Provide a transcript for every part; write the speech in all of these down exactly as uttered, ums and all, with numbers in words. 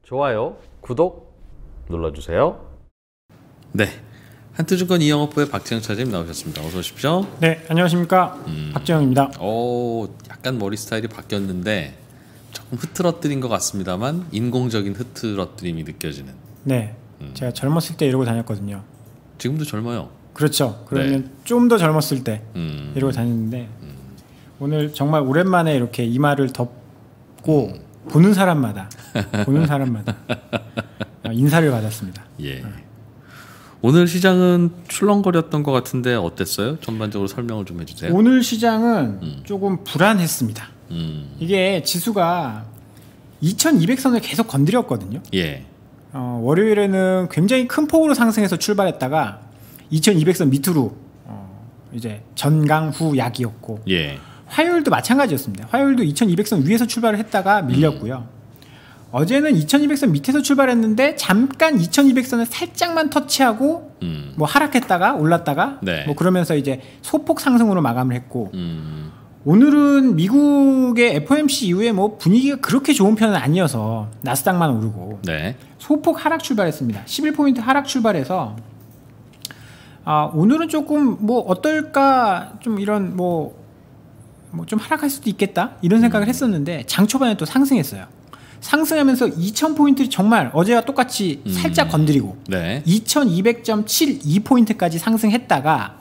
좋아요, 구독 눌러주세요. 네, 한투증권 이영업부의 박재영 차장님 나오셨습니다. 어서 오십시오. 네, 안녕하십니까. 음. 박재영입니다. 오, 약간 머리 스타일이 바뀌었는데 조금 흐트러뜨린 것 같습니다만 인공적인 흐트러뜨림이 느껴지는. 네, 음. 제가 젊었을 때 이러고 다녔거든요. 지금도 젊어요. 그렇죠. 그러면 네. 좀 더 젊었을 때 음. 이러고 다녔는데 음. 오늘 정말 오랜만에 이렇게 이마를 덮고 음. 보는 사람마다 보는 사람마다 인사를 받았습니다. 예. 네. 오늘 시장은 출렁거렸던 것 같은데 어땠어요? 전반적으로 설명을 좀 해주세요. 오늘 시장은 음. 조금 불안했습니다. 음. 이게 지수가 이천이백 선을 계속 건드렸거든요. 예. 어, 월요일에는 굉장히 큰 폭으로 상승해서 출발했다가 이천이백 선 밑으로 어, 이제 전강 후 약이었고 예. 화요일도 마찬가지였습니다. 화요일도 이천이백 선 위에서 출발을 했다가 밀렸고요. 음. 어제는 이천이백 선 밑에서 출발했는데 잠깐 이천이백 선을 살짝만 터치하고 음. 뭐 하락했다가 올랐다가 네. 뭐 그러면서 이제 소폭 상승으로 마감을 했고 음. 오늘은 미국의 에프오엠씨 이후에 뭐 분위기가 그렇게 좋은 편은 아니어서 나스닥만 오르고 네. 소폭 하락 출발했습니다. 십일 포인트 하락 출발해서 아, 오늘은 조금 뭐 어떨까 좀 이런 뭐 뭐 좀 하락할 수도 있겠다 이런 생각을 했었는데 장 초반에 또 상승했어요. 상승하면서 이천 포인트 정말 어제와 똑같이 음. 살짝 건드리고 네. 이천이백 점 칠이 포인트까지 상승했다가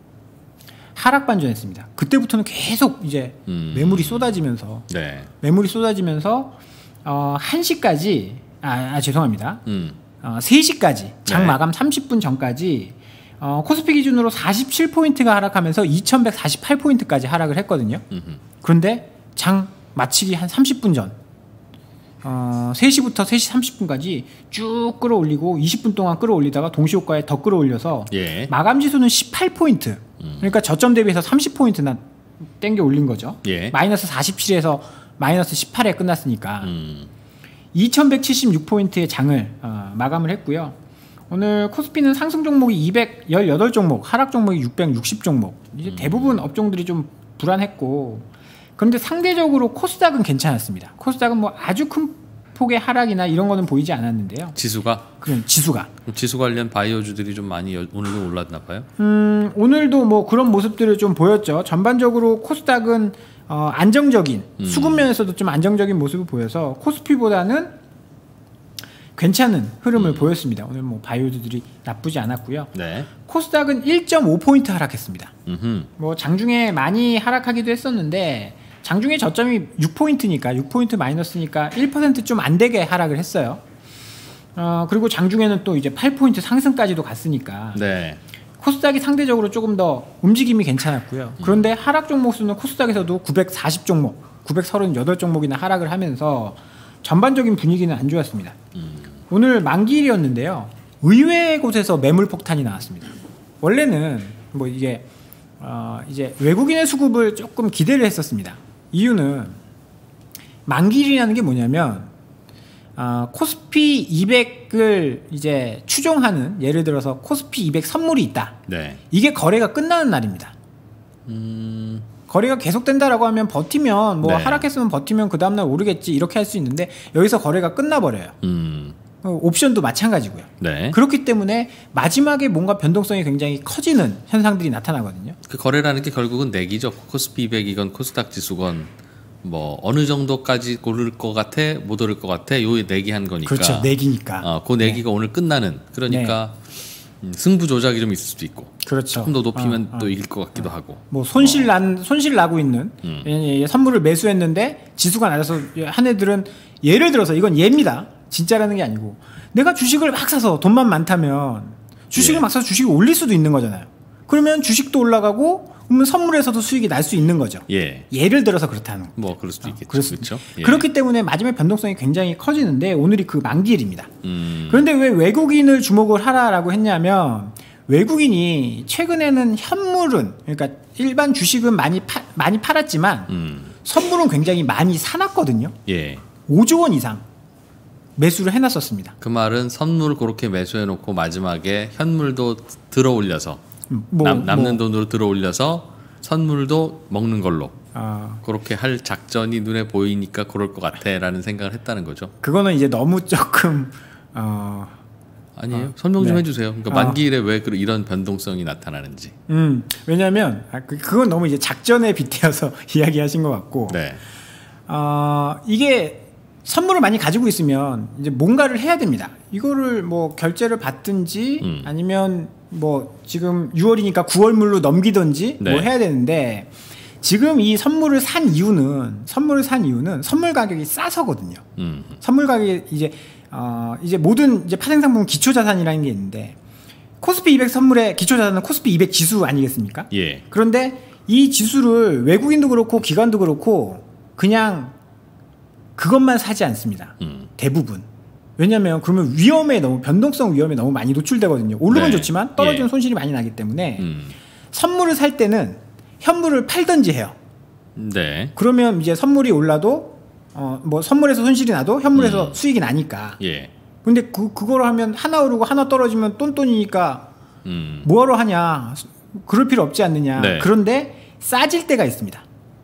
하락 반전했습니다. 그때부터는 계속 이제 음. 매물이 쏟아지면서 네. 매물이 쏟아지면서 어, 한 시까지 아, 아 죄송합니다. 음. 어, 세 시까지 장 네. 마감 삼십 분 전까지 어, 코스피 기준으로 사십칠 포인트가 하락하면서 이천백사십팔 포인트까지 하락을 했거든요. 음흠. 그런데 장 마치기 한 삼십 분 전 어, 세 시부터 세 시 삼십 분까지 쭉 끌어올리고 이십 분 동안 끌어올리다가 동시효과에 더 끌어올려서 예. 마감 지수는 십팔 포인트 음. 그러니까 저점 대비해서 삼십 포인트나 땡겨 올린 거죠. 예. 마이너스 사십칠에서 마이너스 십팔에 끝났으니까 음. 이천백칠십육 포인트의 장을 어, 마감을 했고요. 오늘 코스피는 상승 종목이 이백십팔 종목, 하락 종목이 육백육십 종목. 이제 음. 대부분 업종들이 좀 불안했고, 그런데 상대적으로 코스닥은 괜찮았습니다. 코스닥은 뭐 아주 큰 폭의 하락이나 이런 거는 보이지 않았는데요. 지수가? 그럼 지수가. 지수 관련 바이오주들이 좀 많이 오늘도 올랐나 봐요? 음, 오늘도 뭐 그런 모습들을 좀 보였죠. 전반적으로 코스닥은 어, 안정적인, 음. 수급 면에서도 좀 안정적인 모습을 보여서 코스피보다는 괜찮은 흐름을 음. 보였습니다. 오늘 뭐 바이오주들이 나쁘지 않았고요. 네. 코스닥은 일 점 오 포인트 하락했습니다. 음흠. 뭐 장중에 많이 하락하기도 했었는데 장중에 저점이 육 포인트니까 육 포인트 마이너스니까 일 퍼센트 좀 안 되게 하락을 했어요. 어, 그리고 장중에는 또 이제 팔 포인트 상승까지도 갔으니까 네. 코스닥이 상대적으로 조금 더 움직임이 괜찮았고요. 그런데 하락 종목 수는 코스닥에서도 구백사십 종목, 구백삼십팔 종목이나 하락을 하면서 전반적인 분위기는 안 좋았습니다. 음. 오늘 만기일이었는데요. 의외의 곳에서 매물 폭탄이 나왔습니다. 원래는 뭐 이게 어 이제 외국인의 수급을 조금 기대를 했었습니다. 이유는 만기일이라는 게 뭐냐면 어 코스피 이백을 이제 추종하는 예를 들어서 코스피 이백 선물이 있다. 네. 이게 거래가 끝나는 날입니다. 음. 거래가 계속된다라고 하면 버티면 뭐 네. 하락했으면 버티면 그 다음날 오르겠지 이렇게 할 수 있는데 여기서 거래가 끝나버려요. 음. 옵션도 마찬가지고요. 네. 그렇기 때문에 마지막에 뭔가 변동성이 굉장히 커지는 현상들이 나타나거든요. 그 거래라는 게 결국은 내기죠. 코스피 이백이건 코스닥 지수건 뭐 어느 정도까지 오를 것 같아 못 오를 것 같아 요 내기한 거니까. 그렇죠. 내기니까. 어, 그 내기가 네. 오늘 끝나는 그러니까 네. 음, 승부 조작이 좀 있을 수도 있고. 그렇죠. 조금 더 높이면 어, 어. 또 이길 것 같기도 어. 하고. 뭐 손실 난 손실 나고 있는 음. 예, 예, 선물을 매수했는데 지수가 낮아서 한 애들은 예를 들어서 이건 예입니다. 진짜라는 게 아니고 내가 주식을 막 사서 돈만 많다면 주식을 예. 막 사서 주식이 올릴 수도 있는 거잖아요. 그러면 주식도 올라가고 그러면 선물에서도 수익이 날 수 있는 거죠. 예. 예를 들어서 그렇다는 거. 뭐 그럴 수도 있겠죠. 어, 그렇죠. 예. 그렇기 때문에 마지막 변동성이 굉장히 커지는데 오늘이 그 만기일입니다. 음. 그런데 왜 외국인을 주목을 하라라고 했냐면 외국인이 최근에는 현물은 그러니까 일반 주식은 많이 파, 많이 팔았지만 음. 선물은 굉장히 많이 사놨거든요. 예. 오조 원 이상 매수를 해놨었습니다. 그 말은 선물 그렇게 매수해놓고 마지막에 현물도 들어 올려서 뭐, 남, 남는 뭐. 돈으로 들어 올려서 선물도 먹는 걸로 어, 그렇게 할 작전이 눈에 보이니까 그럴 것 같아라는 생각을 했다는 거죠. 그거는 이제 너무 조금 어, 아니에요. 어, 설명 좀 네. 해주세요. 그러니까 어. 만기일에 왜 그- 이런 변동성이 나타나는지. 음, 왜냐하면 아, 그, 그건 너무 이제 작전에 빗대어서 이야기하신 것 같고, 네. 어, 이게 선물을 많이 가지고 있으면 이제 뭔가를 해야 됩니다. 이거를 뭐 결제를 받든지 음. 아니면 뭐 지금 유월이니까 구월물로 넘기든지 네. 뭐 해야 되는데 지금 이 선물을 산 이유는 선물을 산 이유는 선물 가격이 싸서거든요. 음. 선물 가격이 이제 어 이제 모든 이제 파생상품 기초 자산이라는 게 있는데 코스피 이백 선물의 기초 자산은 코스피 이백 지수 아니겠습니까? 예. 그런데 이 지수를 외국인도 그렇고 기관도 그렇고 그냥 그것만 사지 않습니다. 음. 대부분. 왜냐하면 그러면 위험에 너무 변동성 위험에 너무 많이 노출되거든요. 오르면 네. 좋지만 떨어지면 예. 손실이 많이 나기 때문에 음. 선물을 살 때는 현물을 팔든지 해요. 네. 그러면 이제 선물이 올라도 어 뭐 선물에서 손실이 나도 현물에서 음. 수익이 나니까. 예. 근데 그 그거를 하면 하나 오르고 하나 떨어지면 똔똔이니까 음. 뭐하러 하냐. 그럴 필요 없지 않느냐. 네. 그런데 싸질 때가 있습니다.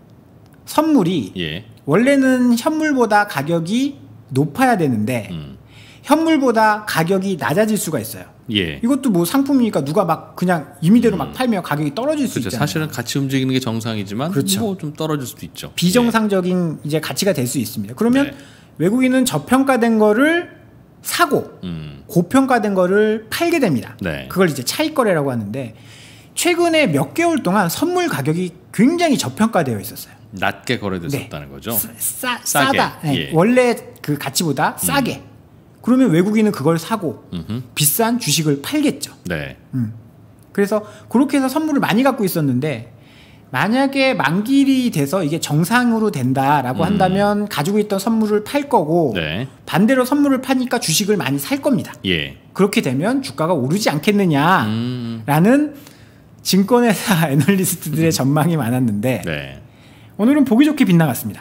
선물이 예. 원래는 현물보다 가격이 높아야 되는데 음. 현물보다 가격이 낮아질 수가 있어요. 예. 이것도 뭐 상품이니까 누가 막 그냥 임의대로 막 팔면 가격이 떨어질 수 그렇죠. 있잖아요. 사실은 같이 움직이는 게 정상이지만 그렇죠. 뭐 좀 떨어질 수도 있죠. 비정상적인 이제 가치가 될 수 있습니다. 그러면 네. 외국인은 저평가된 거를 사고 예. 음. 고평가된 거를 팔게 됩니다. 네. 그걸 이제 차익 거래라고 하는데 최근에 몇 개월 동안 선물 가격이 굉장히 저평가되어 있었어요. 낮게 거래됐었다는 거죠. 싸, 싸게. 싸다. 네, 예. 원래 그 가치보다 싸게. 그러면 외국인은 그걸 사고 음흠. 비싼 주식을 팔겠죠. 네. 음. 그래서 그렇게 해서 선물을 많이 갖고 있었는데 만약에 만기일이 돼서 이게 정상으로 된다라고 음. 한다면 가지고 있던 선물을 팔 거고 네. 반대로 선물을 파니까 주식을 많이 살 겁니다. 예. 그렇게 되면 주가가 오르지 않겠느냐라는 음. 증권회사 애널리스트들의 전망이 많았는데 네. 오늘은 보기 좋게 빗나갔습니다.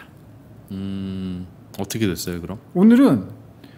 음. 어떻게 됐어요, 그럼? 오늘은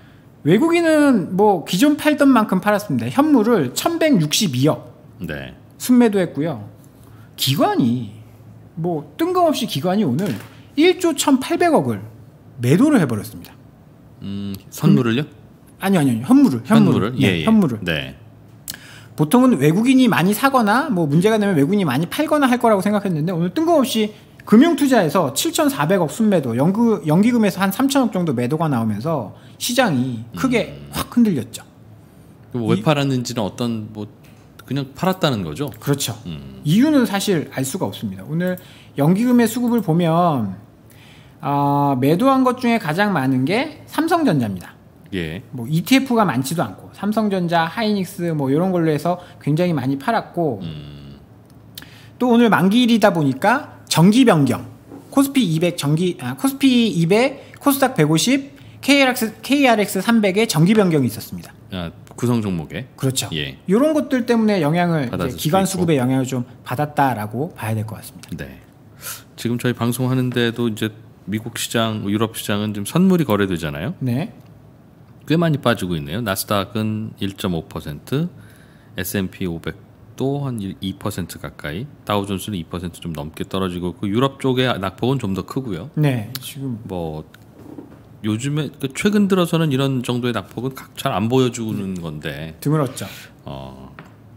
외국인은 뭐 기존 팔던 만큼 팔았습니다. 현물을 천백육십이억 네. 순매도했고요. 기관이 뭐 뜬금없이 기관이 오늘 일조 천팔백억을 매도를 해버렸습니다. 음. 선물을요? 아니요, 아니요, 현물을, 현물을, 현물을? 네, 예, 예. 현물을. 네. 보통은 외국인이 많이 사거나 뭐 문제가 되면 외국인이 많이 팔거나 할 거라고 생각했는데 오늘 뜬금없이 금융투자에서 칠천사백억 순매도, 연기, 연기금에서 한 삼천억 정도 매도가 나오면서 시장이 크게 음. 확 흔들렸죠. 그럼 왜 팔았는지는 어떤 뭐 그냥 팔았다는 거죠. 그렇죠. 음. 이유는 사실 알 수가 없습니다. 오늘 연기금의 수급을 보면 어, 매도한 것 중에 가장 많은 게 삼성전자입니다. 예. 뭐 이티에프가 많지도 않고 삼성전자, 하이닉스 뭐 이런 걸로 해서 굉장히 많이 팔았고 음. 또 오늘 만기일이다 보니까 정기 변경 코스피 이백 정기 아, 코스피 이백, 코스닥 백오십, 케이알엑스 케이알엑스 삼백의 정기 변경이 있었습니다. 아, 구성 종목에. 그렇죠. 예. 이런 것들 때문에 영향을 이제 받았을 기관 수 있고. 수급에 영향을 좀 받았다라고 봐야 될 것 같습니다. 네. 지금 저희 방송하는데도 이제 미국 시장, 유럽 시장은 지금 선물이 거래되잖아요. 네. 꽤 많이 빠지고 있네요. 나스닥은 일 점 오 퍼센트, 에스 앤 피 오백도 한 이 퍼센트 가까이, 다우존스는 이 퍼센트 좀 넘게 떨어지고 있고 유럽 쪽의 낙폭은 좀 더 크고요. 네. 지금 뭐 요즘에 그 최근 들어서는 이런 정도의 낙폭은 잘 안 보여주는 건데 드물었죠. 어,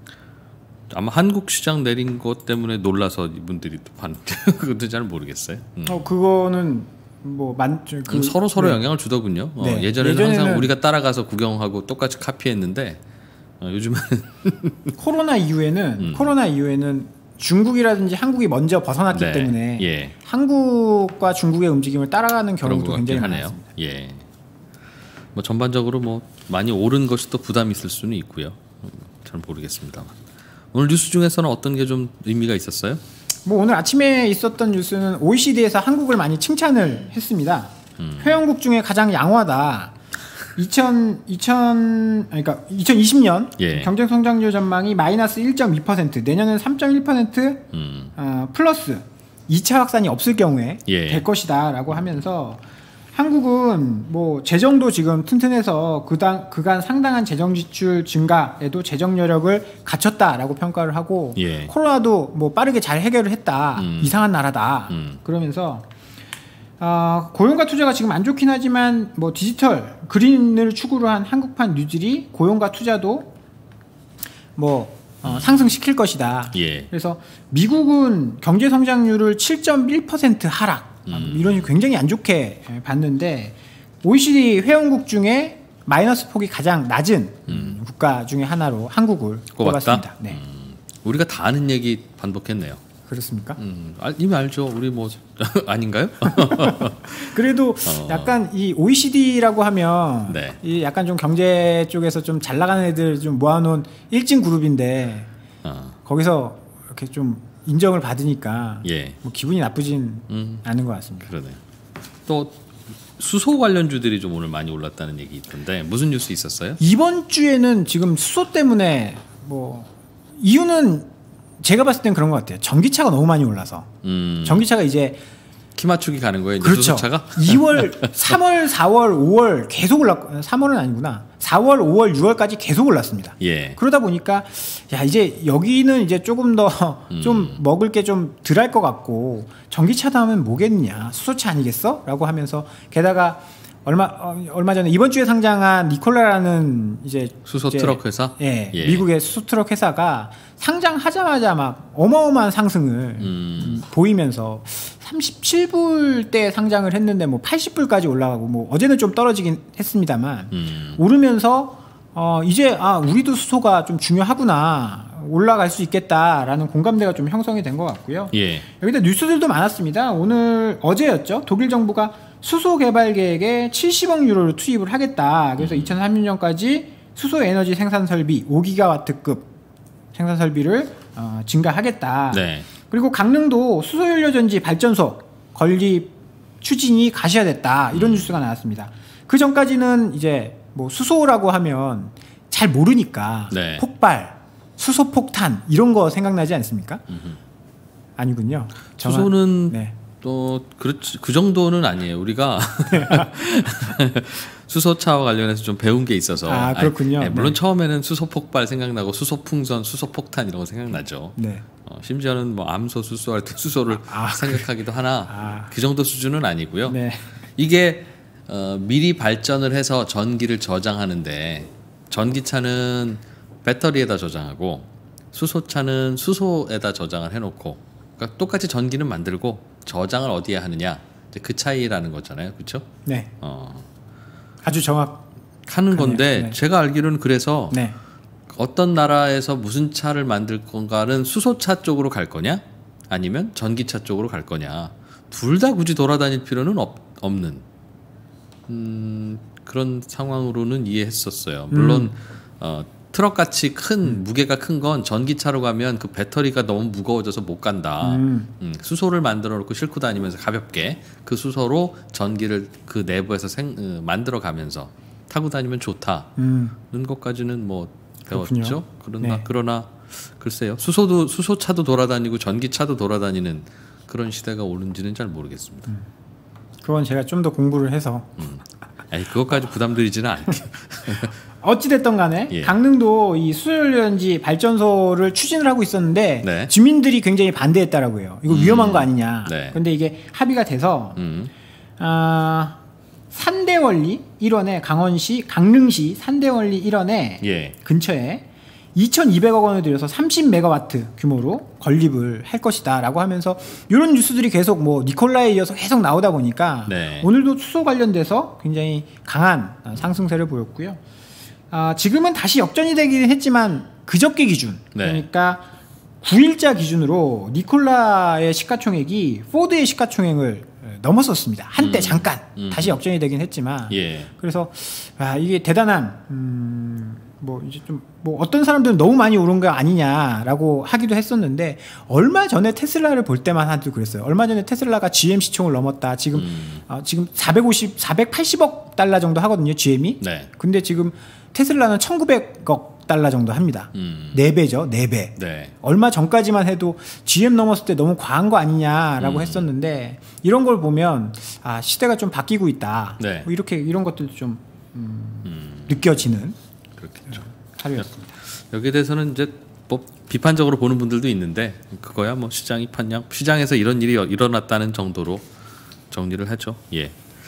아마 한국 시장 내린 것 때문에 놀라서 이분들이 또 반 그것도 잘 모르겠어요. 음. 어 그거는 뭐만 그, 음, 서로 서로 네. 영향을 주더군요. 어, 네. 예전에는, 예전에는- 항상 우리가 따라가서 구경하고 똑같이 카피했는데 어, 요즘에는 코로나 이후에는 음. 코로나 이후에는 중국이라든지 한국이 먼저 벗어났기 네. 때문에 예. 한국과 중국의 움직임을 따라가는 그런 것 경우도 같긴 굉장히 하네요. 많습니다. 예. 뭐 전반적으로 뭐 많이 오른 것이 또 부담이 있을 수는 있고요. 음, 잘 모르겠습니다만. 오늘 뉴스 중에서는 어떤 게 좀 의미가 있었어요? 뭐 오늘 아침에 있었던 뉴스는 오이시디에서 한국을 많이 칭찬을 했습니다. 음. 회원국 중에 가장 양호하다. 이천, 이천, 그러니까 이천이십 년 예. 경제 성장률 전망이 마이너스 일 점 이 퍼센트, 내년은 삼 점 일 퍼센트 음. 어, 플러스 이 차 확산이 없을 경우에 예. 될 것이다라고 하면서 한국은 뭐 재정도 지금 튼튼해서 그당 그간 상당한 재정 지출 증가에도 재정 여력을 갖췄다라고 평가를 하고 예. 코로나도 뭐 빠르게 잘 해결을 했다. 음. 이상한 나라다. 음. 그러면서 어, 고용과 투자가 지금 안 좋긴 하지만 뭐 디지털 그린을 추구로 한 한국판 뉴딜이 고용과 투자도 뭐 어, 상승시킬 것이다. 예. 그래서 미국은 경제 성장률을 칠 점 일 퍼센트 하락 음. 이런 식으로 굉장히 안 좋게 봤는데 오이시디 회원국 중에 마이너스 폭이 가장 낮은 음. 국가 중에 하나로 한국을 꼽았다? 꼽았습니다. 네. 음, 우리가 다 아는 얘기 반복했네요. 그렇습니까? 음, 아, 이미 알죠. 우리 뭐 아닌가요? 그래도 어. 약간 이 오이시디라고 하면 네. 이 약간 좀 경제 쪽에서 좀 잘 나가는 애들 좀 모아놓은 일진 그룹인데 어. 거기서 이렇게 좀 인정을 받으니까 예. 뭐 기분이 나쁘진 음. 않은 것 같습니다. 그러네요. 또 수소 관련주들이 좀 오늘 많이 올랐다는 얘기 있던데 무슨 뉴스 있었어요? 이번 주에는 지금 수소 때문에 뭐 이유는 제가 봤을 땐 그런 것 같아요. 전기차가 너무 많이 올라서 음, 전기차가 이제 키 맞추기 가는 거예요. 이제 그렇죠. 수소차가? 이월, 삼월, 사월, 오월 계속 올랐. 삼월은 아니구나. 사월, 오월, 유월까지 계속 올랐습니다. 예. 그러다 보니까 야 이제 여기는 이제 조금 더 좀 음. 먹을 게 좀 덜 할 것 같고 전기차다 하면 뭐겠냐 수소차 아니겠어? 라고 하면서 게다가 얼마 어, 얼마 전에 이번 주에 상장한 니콜라라는 이제 수소 이제, 트럭 회사? 예, 예. 미국의 수소 트럭 회사가 상장하자마자 막 어마어마한 상승을 음. 보이면서 삼십칠 불대 상장을 했는데 뭐 팔십 불까지 올라가고 뭐 어제는 좀 떨어지긴 했습니다만 음. 오르면서 어 이제 아 우리도 수소가 좀 중요하구나 올라갈 수 있겠다라는 공감대가 좀 형성이 된 것 같고요. 예. 여기다 뉴스들도 많았습니다. 오늘 어제였죠. 독일 정부가 수소 개발 계획에 칠십억 유로를 투입을 하겠다. 그래서 음. 이천삼십 년까지 수소 에너지 생산 설비 오 기가와트급 생산 설비를 어, 증가하겠다. 네. 그리고 강릉도 수소연료전지 발전소 건립 추진이 가시화됐다. 이런 음. 뉴스가 나왔습니다. 그 전까지는 이제 뭐 수소라고 하면 잘 모르니까 네. 폭발, 수소 폭탄 이런 거 생각나지 않습니까? 음흠. 아니군요. 정확- 수소는 네. 또 그렇지 그 정도는 아니에요. 우리가 수소차와 관련해서 좀 배운 게 있어서 아, 그렇군요. 아니, 네, 물론 네. 처음에는 수소 폭발 생각나고 수소 풍선, 수소 폭탄 이런 거 생각나죠. 네. 어, 심지어는 뭐 암소, 수소할 때 수소를 아, 생각하기도 하나 아. 그 정도 수준은 아니고요. 네. 이게 어, 미리 발전을 해서 전기를 저장하는데 전기차는 배터리에다 저장하고 수소차는 수소에다 저장을 해놓고 그러니까 똑같이 전기는 만들고 저장을 어디에 하느냐 이제 그 차이라는 거잖아요, 그렇죠? 네. 어, 아주 정확. 하는 건데 네. 제가 알기로는 그래서 네. 어떤 나라에서 무슨 차를 만들 건가는 수소차 쪽으로 갈 거냐 아니면 전기차 쪽으로 갈 거냐 둘 다 굳이 돌아다닐 필요는 없, 없는 음, 그런 상황으로는 이해했었어요. 물론 음. 어, 트럭같이 큰 무게가 큰 건 전기차로 가면 그 배터리가 너무 무거워져서 못 간다. 음. 음, 수소를 만들어 놓고 싣고 다니면서 가볍게 그 수소로 전기를 그 내부에서 생, 어, 만들어 가면서 타고 다니면 좋다는 음. 것까지는 뭐 그렇군요. 배웠죠. 그러나 네. 그러나 글쎄요. 수소도 수소차도 돌아다니고 전기차도 돌아다니는 그런 시대가 오는지는 잘 모르겠습니다. 음. 그건 제가 좀 더 공부를 해서 음. 아니 그것까지 부담드리지는 않게. 어찌됐든 간에 예. 강릉도 이 수소연료전지 발전소를 추진을 하고 있었는데 네. 주민들이 굉장히 반대했다라고 해요. 이거 음. 위험한 거 아니냐. 네. 근데 이게 합의가 돼서 음. 아, 산대원리 일원에 강원시 강릉시 산대원리 일원에 예. 근처에 이천이백억 원을 들여서 삼십 메가와트 규모로 건립을 할 것이다라고 하면서 이런 뉴스들이 계속 뭐 니콜라에 이어서 계속 나오다 보니까 네. 오늘도 수소 관련돼서 굉장히 강한 상승세를 보였고요. 아, 지금은 다시 역전이 되긴 했지만 그저께 기준 네. 그러니까 구 일자 기준으로 니콜라의 시가총액이 포드의 시가총액을 넘었었습니다. 한때 음. 잠깐 음. 다시 역전이 되긴 했지만 예. 그래서 아, 이게 대단한 음, 뭐 이제 좀 뭐 어떤 사람들은 너무 많이 오른 거 아니냐라고 하기도 했었는데 얼마 전에 테슬라를 볼 때만 하도 그랬어요. 얼마 전에 테슬라가 지엠 시총을 넘었다. 지금 음. 어, 지금 사백오십, 사백팔십억 달러 정도 하거든요. 지엠이. 네. 근데 지금 테슬라는 천구백억 달러 정도 합니다. 음. 네 배죠, 네 배. 네. 얼마 전까지만 해도 지엠 넘었을 때 너무 과한 거 아니냐라고 음. 했었는데 이런 걸 보면 아 시대가 좀 바뀌고 있다. 네. 뭐 이렇게 이런 것들도 좀 음, 음. 느껴지는 그렇겠죠. 하루였습니다. 여기에 대해서는 이제 뭐 비판적으로 보는 분들도 있는데 그거야 뭐 시장이 판냥 시장에서 이런 일이 일어났다는 정도로 정리를 하죠. 예.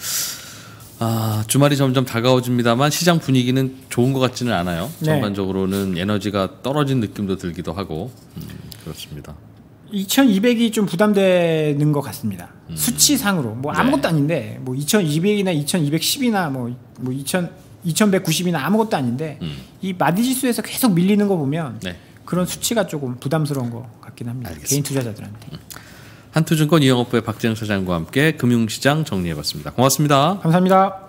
아 주말이 점점 다가오집니다만 시장 분위기는 좋은 것 같지는 않아요. 네. 전반적으로는 에너지가 떨어진 느낌도 들기도 하고 음, 그렇습니다. 이천이백이 좀 부담되는 것 같습니다. 음. 수치상으로 뭐 네. 아무것도 아닌데 뭐 이천이백이나 이천이백십이나 뭐, 뭐 이천, 이천백구십이나 아무것도 아닌데 음. 이 마디 지수에서 계속 밀리는 거 보면 네. 그런 수치가 조금 부담스러운 것 같긴 합니다. 알겠습니다. 개인 투자자들한테. 한투증권 이영업부의 박재영 사장과 함께 금융시장 정리해봤습니다. 고맙습니다. 감사합니다.